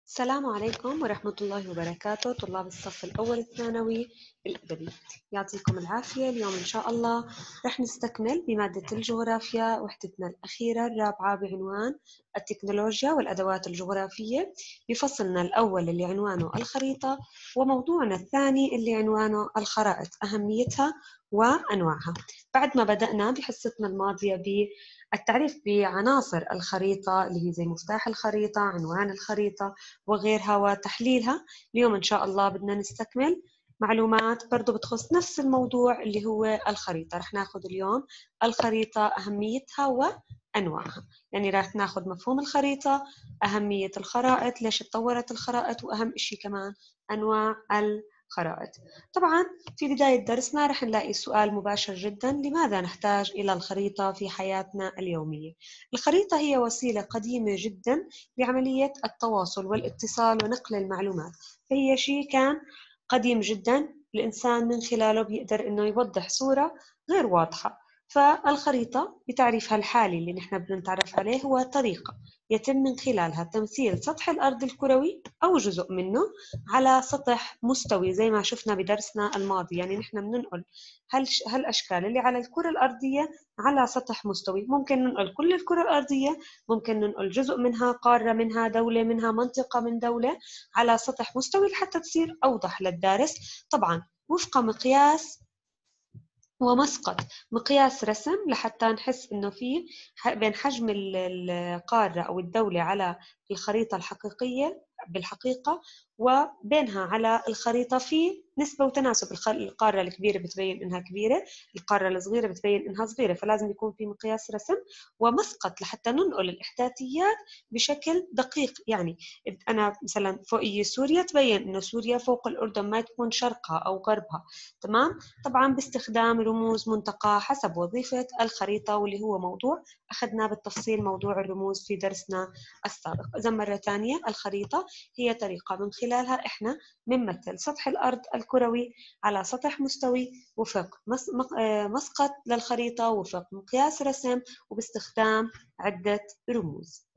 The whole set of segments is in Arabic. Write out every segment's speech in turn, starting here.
السلام عليكم ورحمة الله وبركاته طلاب الصف الأول الثانوي الأدبي. يعطيكم العافية. اليوم إن شاء الله رح نستكمل بمادة الجغرافيا وحدتنا الأخيرة الرابعة بعنوان التكنولوجيا والأدوات الجغرافية بفصلنا الأول اللي عنوانه الخريطة، وموضوعنا الثاني اللي عنوانه الخرائط أهميتها وأنواعها. بعد ما بدأنا بحصتنا الماضية بالتعريف بعناصر الخريطة اللي هي زي مفتاح الخريطة، عنوان الخريطة وغيرها وتحليلها، اليوم إن شاء الله بدنا نستكمل معلومات برضو بتخص نفس الموضوع اللي هو الخريطة. رح ناخد اليوم الخريطة أهميتها وأنواعها، يعني رح ناخد مفهوم الخريطة، أهمية الخرائط، ليش اتطورت الخرائط، وأهم إشي كمان أنواع الخرائط. طبعا في بداية درسنا رح نلاقي سؤال مباشر جدا: لماذا نحتاج إلى الخريطة في حياتنا اليومية؟ الخريطة هي وسيلة قديمة جدا بعملية التواصل والاتصال ونقل المعلومات، فهي شيء كان قديم جدا الإنسان من خلاله بيقدر إنه يوضح صورة غير واضحة. فالخريطة بتعريفها الحالي اللي نحن بدنا نتعرف عليه هو طريقة يتم من خلالها تمثيل سطح الأرض الكروي أو جزء منه على سطح مستوي، زي ما شفنا بدرسنا الماضي. يعني نحن بننقل هالأشكال اللي على الكرة الأرضية على سطح مستوي. ممكن ننقل كل الكرة الأرضية، ممكن ننقل جزء منها، قارة منها، دولة منها، منطقة من دولة على سطح مستوي لحتى تصير أوضح للدارس، طبعا وفق مقياس ومسقط، مقياس رسم لحتى نحس إنه في بين حجم القارة أو الدولة على الخريطة الحقيقية بالحقيقة وبينها على الخريطة في نسبة وتناسب. القارة الكبيرة بتبين إنها كبيرة، القارة الصغيرة بتبين إنها صغيرة، فلازم يكون في مقياس رسم ومسقط لحتى ننقل الإحداثيات بشكل دقيق. يعني أنا مثلا فوقي سوريا تبين إنه سوريا فوق الأردن، ما تكون شرقها أو غربها. تمام؟ طبعا باستخدام رموز منتقاة حسب وظيفة الخريطة، واللي هو موضوع أخذناه بالتفصيل، موضوع الرموز في درسنا السابق. إذا مرة ثانية، الخريطة هي طريقة من خلالها إحنا بنمثل سطح الأرض الكروي على سطح مستوي وفق مسقط للخريطة وفق مقياس رسم وباستخدام عدة رموز.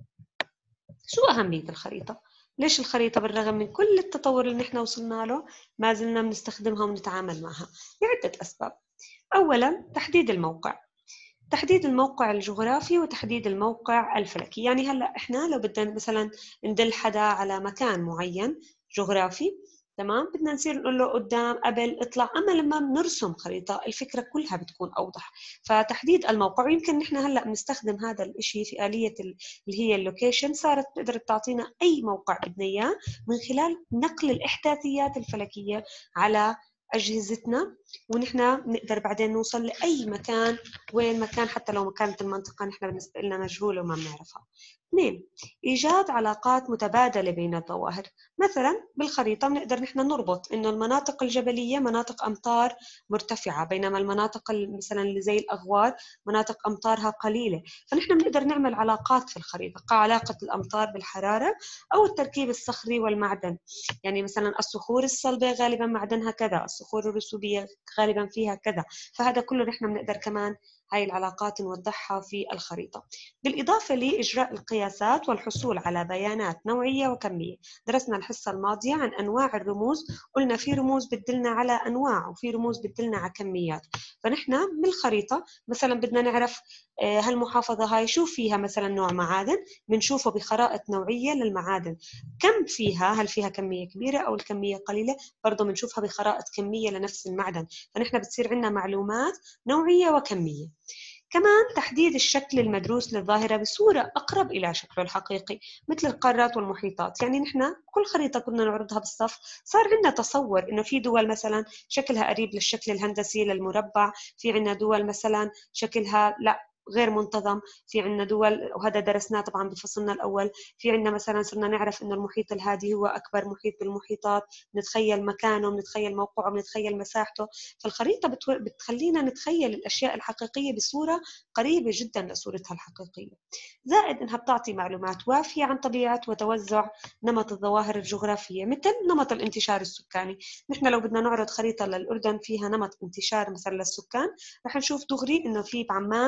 شو أهمية الخريطة؟ ليش الخريطة بالرغم من كل التطور اللي نحن وصلنا له ما زلنا بنستخدمها ونتعامل معها؟ لعدة أسباب. أولا، تحديد الموقع، تحديد الموقع الجغرافي وتحديد الموقع الفلكي. يعني هلأ إحنا لو بدنا مثلا ندل حدا على مكان معين جغرافي، تمام، بدنا نصير نقول له قدام، قبل، اطلع. أما لما بنرسم خريطة الفكرة كلها بتكون أوضح. فتحديد الموقع، ويمكن نحن هلأ بنستخدم هذا الإشي في آلية اللي هي اللوكيشن، صارت تقدر تعطينا أي موقع بدنا إياه من خلال نقل الإحداثيات الفلكية على أجهزتنا، ونحن نقدر بعدين نوصل لأي مكان وين ما كان، حتى لو كانت المنطقة نحن بالنسبة لنا مجهولة وما بنعرفها. اثنين، إيجاد علاقات متبادلة بين الظواهر. مثلا بالخريطة بنقدر نحن نربط إنه المناطق الجبلية مناطق أمطار مرتفعة، بينما المناطق مثلا اللي زي الأغوار مناطق أمطارها قليلة. فنحن بنقدر نعمل علاقات في الخريطة، كعلاقة الأمطار بالحرارة أو التركيب الصخري والمعدن. يعني مثلا الصخور الصلبة غالبا معدنها كذا، الصخور الرسوبية غالبا فيها كذا. فهذا كله نحن بنقدر كمان هاي العلاقات نوضحها في الخريطة. بالإضافة لإجراء القياسات والحصول على بيانات نوعية وكمية. درسنا الحصة الماضية عن أنواع الرموز، قلنا في رموز بتدلنا على أنواع وفي رموز بتدلنا على كميات. فنحن بالخريطة مثلا بدنا نعرف هالمحافظة هاي شو فيها مثلا نوع معادن، بنشوفه بخرائط نوعية للمعادن، كم فيها، هل فيها كمية كبيرة أو الكمية قليلة، برضو بنشوفها بخرائط كمية لنفس المعدن. فنحن بتصير عندنا معلومات نوعية وكمية. كمان تحديد الشكل المدروس للظاهرة بصورة أقرب إلى شكله الحقيقي، مثل القارات والمحيطات. يعني نحن كل خريطة كنا نعرضها بالصف صار عندنا تصور إنه في دول مثلا شكلها قريب للشكل الهندسي للمربع، في عندنا دول مثلا شكلها لا غير منتظم، في عندنا دول، وهذا درسناه طبعا بفصلنا الأول. في عندنا مثلا صرنا نعرف إنه المحيط الهادي هو أكبر محيط بالمحيطات، نتخيل مكانه، نتخيل موقعه، نتخيل مساحته. فالخريطة بتخلينا نتخيل الأشياء الحقيقية بصورة قريبة جدا لصورتها الحقيقية. زائد أنها بتعطي معلومات وافية عن طبيعة وتوزع نمط الظواهر الجغرافية، مثل نمط الانتشار السكاني. نحن لو بدنا نعرض خريطة للأردن فيها نمط انتشار مثلا للسكان، رح نشوف دغري إنه في بعمان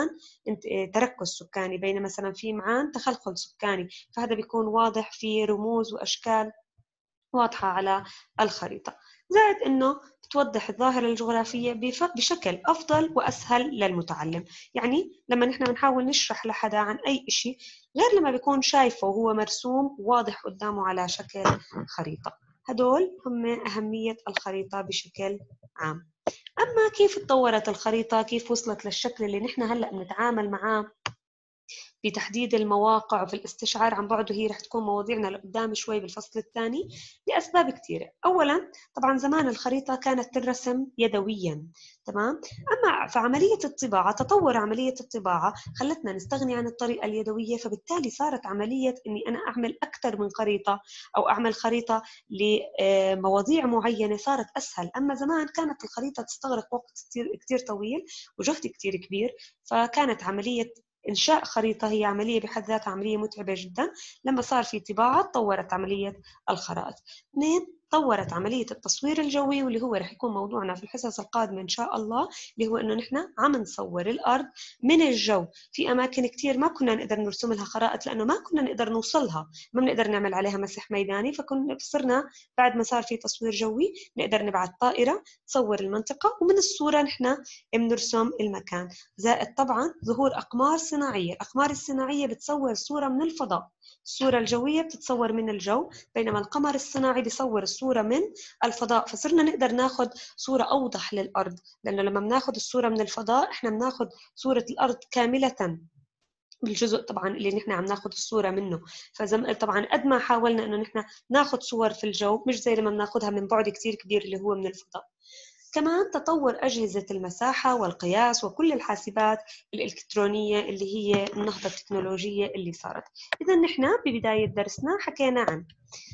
تركز سكاني، بين مثلا في معان تخلخل سكاني، فهذا بيكون واضح في رموز وأشكال واضحة على الخريطة. زائد أنه بتوضح الظاهرة الجغرافية بشكل أفضل وأسهل للمتعلم. يعني لما نحن بنحاول نشرح لحدا عن أي إشي غير لما بيكون شايفه وهو مرسوم واضح قدامه على شكل خريطة. هدول هم أهمية الخريطة بشكل عام. أما كيف تطورت الخريطة، كيف وصلت للشكل اللي نحن هلأ بنتعامل معاه في تحديد المواقع وفي الاستشعار عن بعد، وهي رح تكون مواضيعنا لقدام شوي بالفصل الثاني، لأسباب كثيرة. أولا طبعا زمان الخريطة كانت ترسم يدويا، تمام؟ أما في عملية الطباعة، تطور عملية الطباعة خلتنا نستغني عن الطريقة اليدوية، فبالتالي صارت عملية أني أنا أعمل أكثر من خريطة أو أعمل خريطة لمواضيع معينة صارت أسهل. أما زمان كانت الخريطة تستغرق وقت كثير طويل وجهد كثير كبير، فكانت عملية إنشاء خريطة هي عملية بحد ذاتها عملية متعبة جدا. لما صار في طباعة طورت عملية الخرائط. اثنين، طورت عملية التصوير الجوي، واللي هو رح يكون موضوعنا في الحصص القادمة إن شاء الله، اللي هو إنه نحن عم نصور الأرض من الجو. في أماكن كتير ما كنا نقدر نرسم لها خرائط لأنه ما كنا نقدر نوصلها، ما بنقدر نعمل عليها مسح ميداني، فصرنا بعد ما صار في تصوير جوي نقدر نبعث طائرة تصور المنطقة، ومن الصورة نحن بنرسم المكان. زائد طبعا ظهور أقمار صناعية. الأقمار الصناعية بتصور صورة من الفضاء، الصورة الجوية بتتصور من الجو، بينما القمر الصناعي بيصور الصورة من الفضاء. فصرنا نقدر ناخد صورة أوضح للأرض، لأنه لما بناخد الصورة من الفضاء إحنا بناخد صورة الأرض كاملة بالجزء طبعا اللي نحن عم ناخد الصورة منه. طبعا قد ما حاولنا إنه نحن ناخد صور في الجو مش زي لما بناخدها من بعد كتير كبير اللي هو من الفضاء. كمان تطور أجهزة المساحة والقياس وكل الحاسبات الإلكترونية اللي هي النهضة التكنولوجية اللي صارت. إذا نحن ببداية درسنا حكينا عن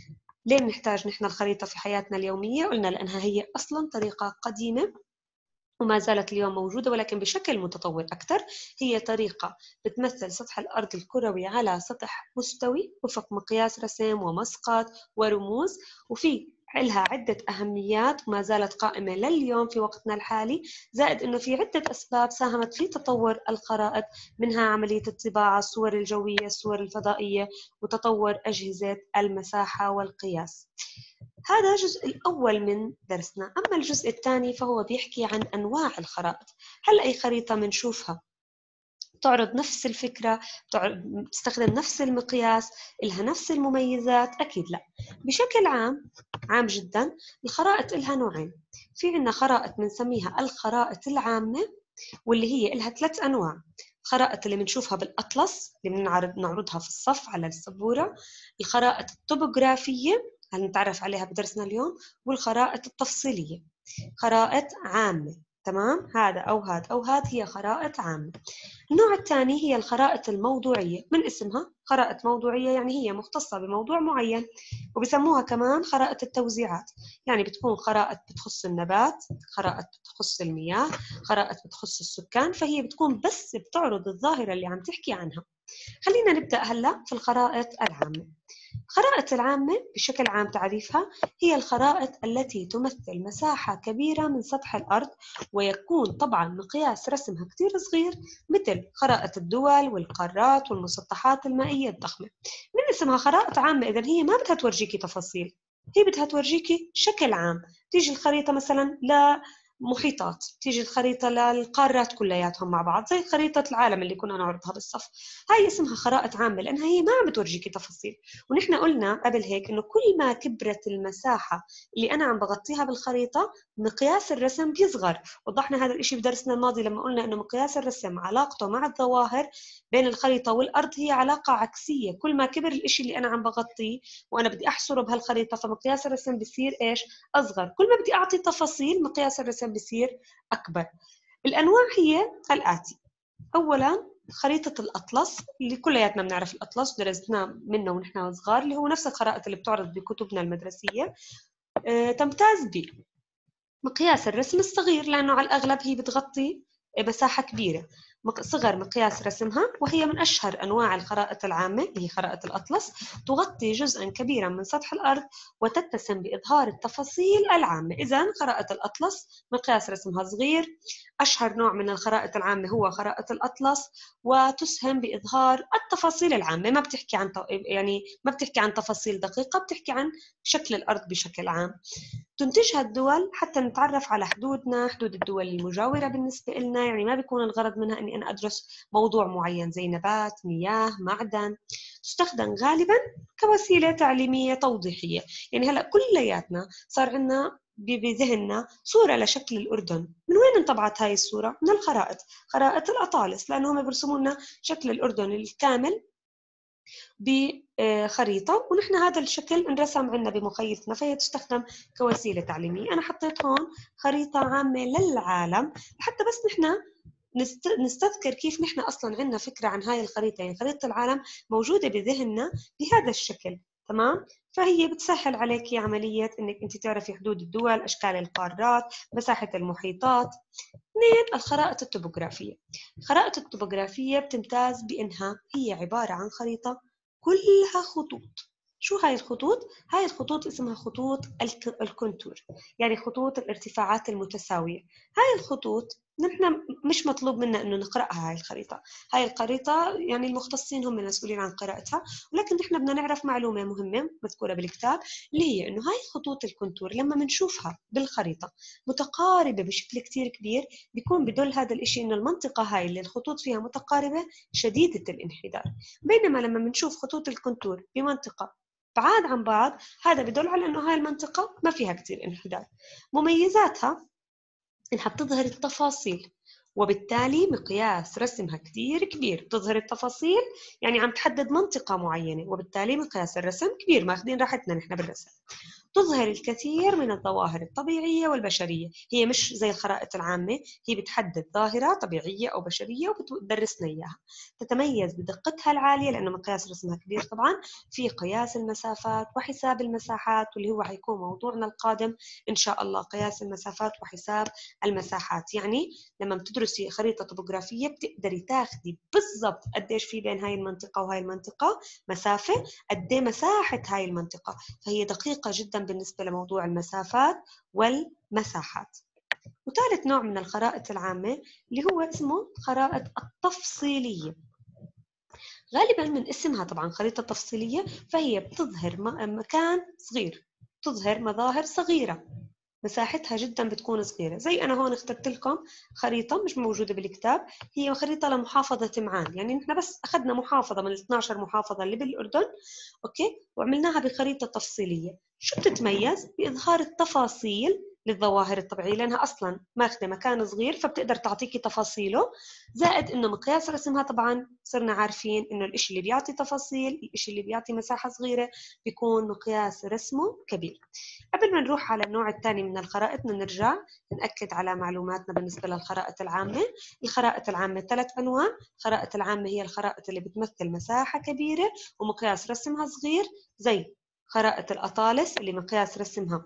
ليه بنحتاج نحن الخريطة في حياتنا اليومية. قلنا لأنها هي أصلا طريقة قديمة وما زالت اليوم موجودة، ولكن بشكل متطور أكثر. هي طريقة بتمثل سطح الأرض الكروي على سطح مستوي وفق مقياس رسم ومسقط ورموز، وفي لها عدة أهميات وما زالت قائمة لليوم في وقتنا الحالي. زائد أنه في عدة أسباب ساهمت في تطور الخرائط، منها عملية الطباعة، الصور الجوية، الصور الفضائية، وتطور أجهزة المساحة والقياس. هذا الجزء الأول من درسنا. أما الجزء الثاني فهو بيحكي عن أنواع الخرائط. هل أي خريطة منشوفها تعرض نفس الفكرة، تستخدم نفس المقياس، إلها نفس المميزات؟ أكيد لا. بشكل عام جدا الخرائط إلها نوعين. في عنا خرائط بنسميها الخرائط العامة، واللي هي إلها 3 أنواع. الخرائط اللي بنشوفها بالأطلس اللي نعرضها في الصف على السبورة، الخرائط الطبوغرافية اللي نتعرف عليها بدرسنا اليوم، والخرائط التفصيلية. خرائط عامة، تمام؟ هذا أو هذا هي خرائط عامة. النوع الثاني هي الخرائط الموضوعية، من اسمها خرائط موضوعية يعني هي مختصة بموضوع معين، وبسموها كمان خرائط التوزيعات. يعني بتكون خرائط بتخص النبات، خرائط بتخص المياه، خرائط بتخص السكان، فهي بتكون بس بتعرض الظاهرة اللي عم تحكي عنها. خلينا نبدأ هلأ في الخرائط العامة. الخرائط العامة بشكل عام تعريفها هي الخرائط التي تمثل مساحة كبيرة من سطح الأرض، ويكون طبعا مقياس رسمها كتير صغير، مثل خرائط الدول والقارات والمسطحات المائية الضخمة. من اسمها خرائط عامة، إذن هي ما بدها تورجيكي تفاصيل، هي بدها تورجيكي شكل عام. تيجي الخريطة مثلا محيطات، تيجي الخريطة للقارات كلياتهم مع بعض، زي خريطة العالم اللي كنا نعرضها بالصف. هاي اسمها خرائط عامة لأنها هي ما عم بتورجيكي تفاصيل. ونحن قلنا قبل هيك إنه كل ما كبرت المساحة اللي أنا عم بغطيها بالخريطة مقياس الرسم بيصغر. وضحنا هذا الإشي بدرسنا الماضي لما قلنا إنه مقياس الرسم علاقته مع الظواهر بين الخريطة والأرض هي علاقة عكسية. كل ما كبر الإشي اللي أنا عم بغطيه وأنا بدي أحصره بهالخريطة فمقياس الرسم بيصير إيش؟ أصغر. كل ما بدي أعطي تفاصيل مقياس الرسم بيصير أكبر. الأنواع هي الآتي. أولاً خريطة الأطلس، اللي كلياتنا بنعرف الأطلس درسنا منه ونحن صغار، اللي هو نفس الخرائط اللي بتعرض بكتبنا المدرسية. تمتاز بمقياس الرسم الصغير لأنه على الأغلب هي بتغطي مساحة كبيرة. صغر مقياس رسمها، وهي من أشهر أنواع الخرائط العامة اللي هي خرائط الأطلس، تغطي جزءاً كبيراً من سطح الأرض وتتسم بإظهار التفاصيل العامة. إذن خرائط الأطلس مقياس رسمها صغير، أشهر نوع من الخرائط العامة هو خرائط الأطلس، وتسهم بإظهار التفاصيل العامة، ما بتحكي عن يعني ما بتحكي عن تفاصيل دقيقة، بتحكي عن شكل الأرض بشكل عام. تنتجها الدول حتى نتعرف على حدودنا، حدود الدول المجاورة بالنسبة لنا، يعني ما بيكون الغرض منها أني أنا أدرس موضوع معين زي نبات، مياه، معدن. تستخدم غالبا كوسيلة تعليمية توضيحية. يعني هلأ كلياتنا صار عندنا بذهننا صورة لشكل الأردن. من وين انطبعت هاي الصورة؟ من الخرائط، خرائط الأطالس، لأنهم بيرسموا لنا شكل الأردن الكامل بخريطة، ونحن هذا الشكل انرسم عندنا بمخيلتنا، فهي تستخدم كوسيلة تعليمية. أنا حطيت هون خريطة عامة للعالم لحتى بس نحن نستذكر كيف نحن أصلا عندنا فكرة عن هاي الخريطة. يعني خريطة العالم موجودة بذهننا بهذا الشكل، تمام؟ فهي بتسهل عليك عملية إنك أنت تعرفي حدود الدول، أشكال القارات، مساحة المحيطات. اثنين، الخرائط الطبوغرافية. الخرائط الطبوغرافية بتمتاز بأنها هي عبارة عن خريطة كلها خطوط. شو هاي الخطوط؟ هاي الخطوط اسمها خطوط الكونتور، يعني خطوط الارتفاعات المتساوية. هاي الخطوط نحن مش مطلوب منا انه نقرأها. هاي الخريطة، هاي الخريطة يعني المختصين هم المسؤولين عن قراءتها، ولكن نحن بدنا نعرف معلومة مهمة مذكورة بالكتاب، اللي هي انه هاي خطوط الكونتور لما بنشوفها بالخريطة متقاربة بشكل كتير كبير، بيكون بدل هذا الإشي إنه المنطقة هاي اللي الخطوط فيها متقاربة شديدة الانحدار. بينما لما بنشوف خطوط الكونتور بمنطقة بعاد عن بعض، هذا بدل على إنه هاي المنطقة ما فيها كتير انحدار. مميزاتها إنها بتظهر التفاصيل، وبالتالي مقياس رسمها كتير كبير. بتظهر التفاصيل يعني عم تحدد منطقة معينة، وبالتالي مقياس الرسم كبير، ماخذين راحتنا نحن بالرسم. تظهر الكثير من الظواهر الطبيعية والبشرية. هي مش زي الخرائط العامة، هي بتحدد ظاهرة طبيعية أو بشرية وبتدرسنا إياها. تتميز بدقتها العالية لأنه مقياس رسمها كبير طبعا، في قياس المسافات وحساب المساحات، واللي هو حيكون موضوعنا القادم إن شاء الله، قياس المسافات وحساب المساحات. يعني لما بتدرسي خريطة طبوغرافية بتقدري تاخدي بالضبط قديش في بين هاي المنطقة وهاي المنطقة مسافة، قد ايه مساحة هاي المنطقة. فهي دقيقة جدا بالنسبة لموضوع المسافات والمساحات. وثالث نوع من الخرائط العامة اللي هو اسمه خرائط التفصيلية. غالبا من اسمها طبعا خريطة تفصيلية، فهي بتظهر مكان صغير، تظهر مظاهر صغيرة، مساحتها جدا بتكون صغيرة. زي أنا هون اخترت لكم خريطة مش موجودة بالكتاب، هي خريطة لمحافظة معان. يعني نحن بس أخذنا محافظة من 12 محافظة اللي بالأردن، أوكي، وعملناها بخريطة تفصيلية. شو بتتميز؟ بإظهار التفاصيل للظواهر الطبيعية، لأنها أصلا ماخذة مكان صغير فبتقدر تعطيكي تفاصيله. زائد إنه مقياس رسمها طبعا صرنا عارفين إنه الإشي اللي بيعطي تفاصيل، الإشي اللي بيعطي مساحة صغيرة، بيكون مقياس رسمه كبير. قبل ما نروح على النوع الثاني من الخرائط نرجع نأكد على معلوماتنا بالنسبة للخرائط العامة. الخرائط العامة 3 أنواع. الخرائط العامة هي الخرائط اللي بتمثل مساحة كبيرة ومقياس رسمها صغير، زي خرائط الأطالس اللي مقياس رسمها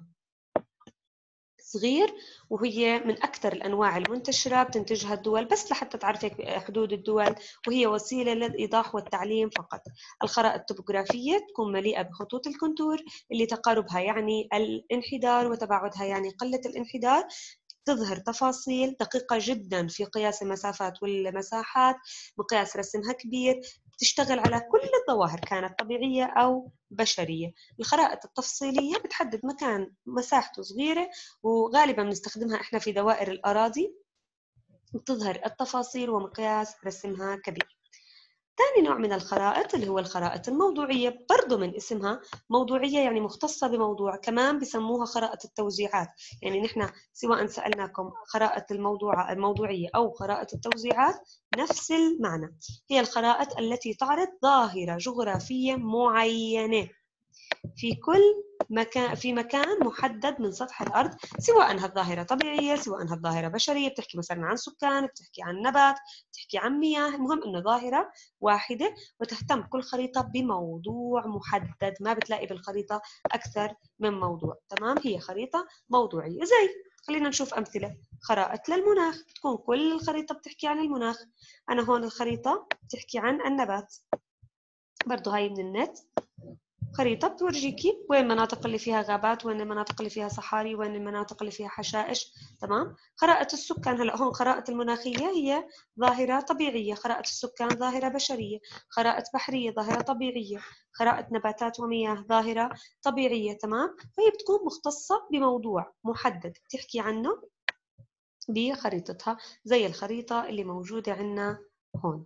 صغير، وهي من أكثر الأنواع المنتشرة بتنتجها الدول بس لحتى تعرفك حدود الدول، وهي وسيلة للإيضاح والتعليم فقط. الخرائط الطبوغرافية تكون مليئة بخطوط الكونتور اللي تقاربها يعني الانحدار وتباعدها يعني قلة الانحدار. تظهر تفاصيل دقيقة جدا في قياس المسافات والمساحات، مقياس رسمها كبير، تشتغل على كل الظواهر كانت طبيعية أو بشرية. الخرائط التفصيلية بتحدد مكان مساحته صغيرة، وغالبا بنستخدمها إحنا في دوائر الأراضي، وتظهر التفاصيل ومقياس رسمها كبير. ثاني نوع من الخرائط اللي هو الخرائط الموضوعية، برضو من اسمها موضوعية يعني مختصة بموضوع. كمان بسموها خرائط التوزيعات. يعني نحن سواء سألناكم خرائط الموضوعية أو خرائط التوزيعات نفس المعنى. هي الخرائط التي تعرض ظاهرة جغرافية معينة في كل مكان، في مكان محدد من سطح الأرض، سواء هالظاهرة طبيعية سواء هالظاهرة بشرية. بتحكي مثلا عن سكان، بتحكي عن نبات، بتحكي عن مياه، المهم إنه ظاهرة واحدة. وتهتم كل خريطة بموضوع محدد، ما بتلاقي بالخريطة أكثر من موضوع، تمام؟ هي خريطة موضوعية. زي خلينا نشوف أمثلة. خرائط للمناخ، بتكون كل الخريطة بتحكي عن المناخ. أنا هون الخريطة بتحكي عن النبات، برضو هاي من النت. خريطة بتورجيكي وين المناطق اللي فيها غابات، وين المناطق اللي فيها صحاري، وين المناطق اللي فيها حشائش. تمام. خرائط السكان، هلا هون خرائط المناخية هي ظاهرة طبيعية، خرائط السكان ظاهرة بشرية، خرائط بحرية ظاهرة طبيعية، خرائط نباتات ومياه ظاهرة طبيعية. تمام. فهي بتكون مختصة بموضوع محدد بتحكي عنه بخريطتها، زي الخريطة اللي موجودة عندنا هون.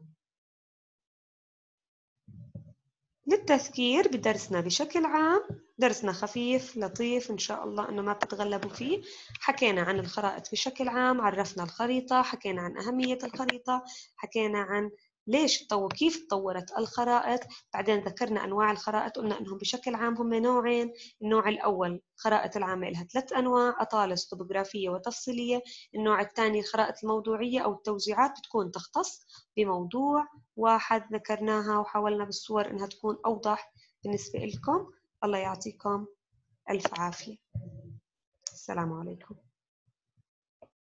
للتذكير بدرسنا بشكل عام، درسنا خفيف لطيف إن شاء الله أنه ما بتتغلبوا فيه. حكينا عن الخرائط بشكل عام، عرفنا الخريطة، حكينا عن أهمية الخريطة، حكينا عن كيف تطورت الخرائط. بعدين ذكرنا أنواع الخرائط، قلنا أنهم بشكل عام هم نوعين. النوع الأول الخرائط العامة لها 3 أنواع: أطالس، طبوغرافية، وتفصيلية. النوع الثاني الخرائط الموضوعية أو التوزيعات، بتكون تختص بموضوع واحد ذكرناها وحاولنا بالصور إنها تكون أوضح بالنسبة لكم. الله يعطيكم ألف عافية. السلام عليكم.